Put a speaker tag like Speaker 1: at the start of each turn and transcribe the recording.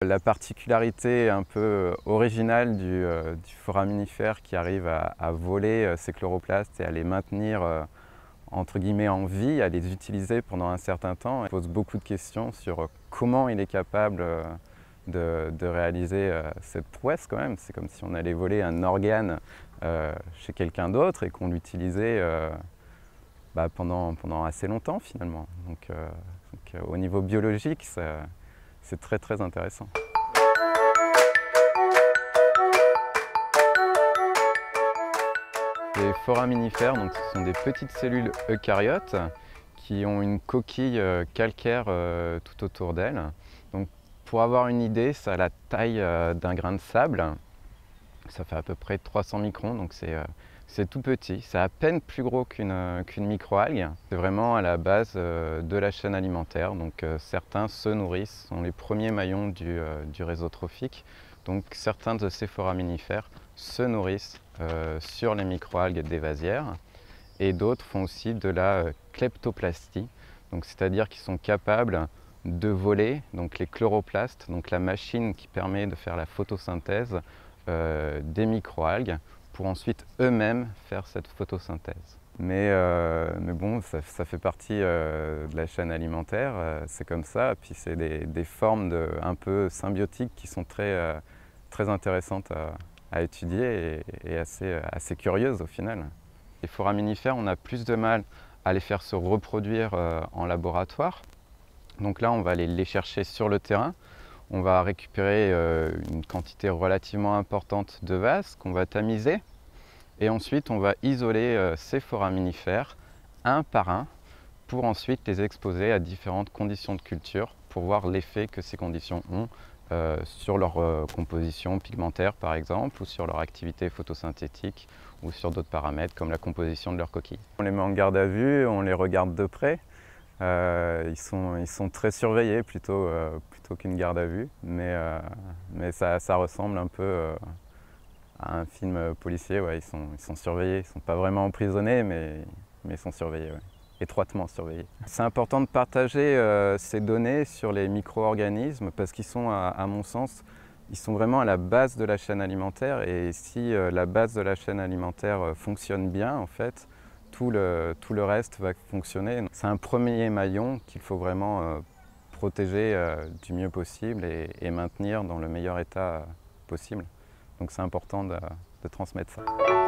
Speaker 1: La particularité un peu originale du foraminifère qui arrive à voler ces chloroplastes et à les maintenir entre guillemets en vie, à les utiliser pendant un certain temps, pose beaucoup de questions sur comment il est capable de réaliser cette prouesse quand même. C'est comme si on allait voler un organe chez quelqu'un d'autre et qu'on l'utilisait pendant assez longtemps finalement. Donc, au niveau biologique, c'est très très intéressant. Les foraminifères, donc, ce sont des petites cellules eucaryotes qui ont une coquille calcaire tout autour d'elles. Donc, pour avoir une idée, ça a la taille d'un grain de sable. Ça fait à peu près 300 microns, donc c'est tout petit. C'est à peine plus gros qu'une microalgue. C'est vraiment à la base de la chaîne alimentaire. Donc certains se nourrissent, sont les premiers maillons du réseau trophique. Donc certains de ces foraminifères se nourrissent sur les microalgues des vasières. Et d'autres font aussi de la kleptoplastie, c'est-à-dire qu'ils sont capables de voler donc les chloroplastes, donc la machine qui permet de faire la photosynthèse des microalgues pour ensuite eux-mêmes faire cette photosynthèse. Mais bon, ça fait partie de la chaîne alimentaire, c'est comme ça. Puis c'est des formes un peu symbiotiques qui sont très intéressantes à étudier et assez curieuses au final. Les foraminifères, on a plus de mal à les faire se reproduire en laboratoire. Donc là, on va aller les chercher sur le terrain. On va récupérer une quantité relativement importante de vases qu'on va tamiser. Et ensuite, on va isoler ces foraminifères un par un pour ensuite les exposer à différentes conditions de culture pour voir l'effet que ces conditions ont sur leur composition pigmentaire par exemple, ou sur leur activité photosynthétique, ou sur d'autres paramètres comme la composition de leur coquille. On les met en garde à vue, on les regarde de près. Ils sont très surveillés plutôt qu'une garde à vue, mais ça ressemble un peu à un film policier. Ouais, ils sont surveillés, ils ne sont pas vraiment emprisonnés, mais ils sont surveillés, ouais. Étroitement surveillés. C'est important de partager ces données sur les micro-organismes parce qu'ils sont, à mon sens, ils sont vraiment à la base de la chaîne alimentaire, et si la base de la chaîne alimentaire fonctionne bien, en fait, tout le reste va fonctionner. C'est un premier maillon qu'il faut vraiment protéger du mieux possible et maintenir dans le meilleur état possible. Donc c'est important de transmettre ça.